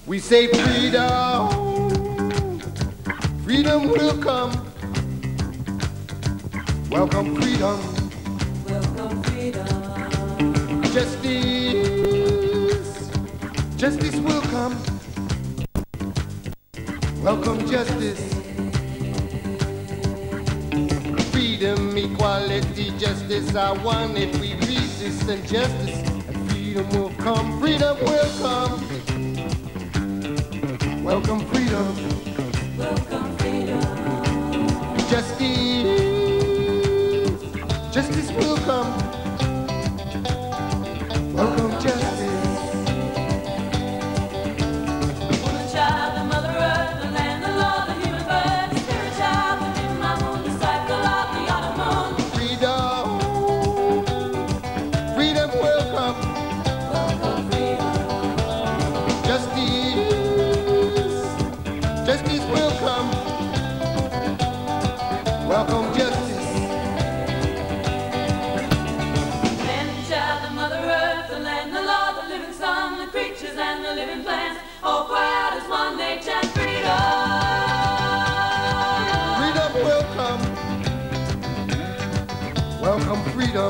We say freedom, freedom will come. Welcome freedom, welcome freedom. Justice, justice will come. Welcome justice. Freedom, equality, justice, I want it. We resist injustice, and freedom will come. Freedom will come. Welcome freedom. Welcome freedom. Justice, justice will come. Welcome justice. Woman, child, the mother earth, the land, the law, the human birth, the spirit child within my womb, the cycle of the autumn moon. Freedom, freedom will come. Welcome freedom. Justice, justice will come. Welcome justice. Land, child, the mother earth, the land, the law, the living sun, the creatures and the living plants, all cry out as one, they chant freedom. Freedom will come. Welcome freedom.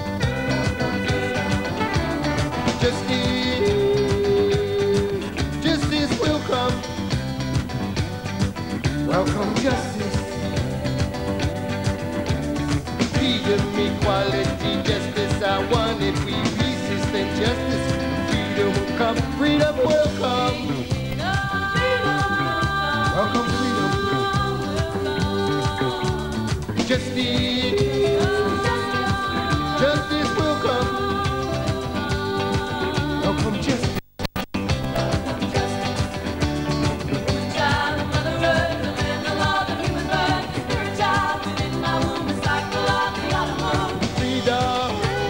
Justice, justice will come. Welcome justice. Freedom, equality, justice, I want it. We resist injustice. Freedom will come. Freedom will come. Welcome freedom. Justice, justice will come. Welcome justice. Child, the mother earth, the land, the law, the human birth, the spirit child within my womb, the cycle of the autumn moon. Freedom,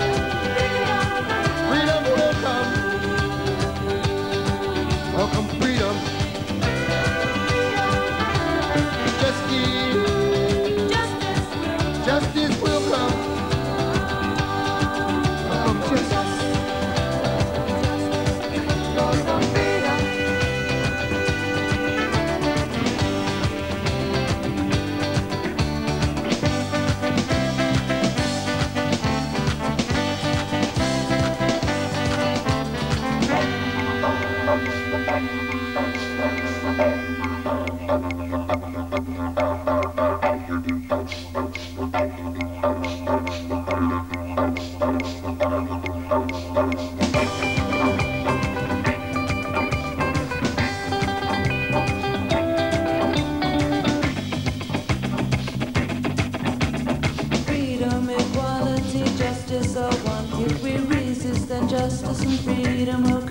freedom will come. Welcome freedom. Justice, justice will come. Welcome justice. Freedom, equality, justice are one. If we resist, then justice and freedom will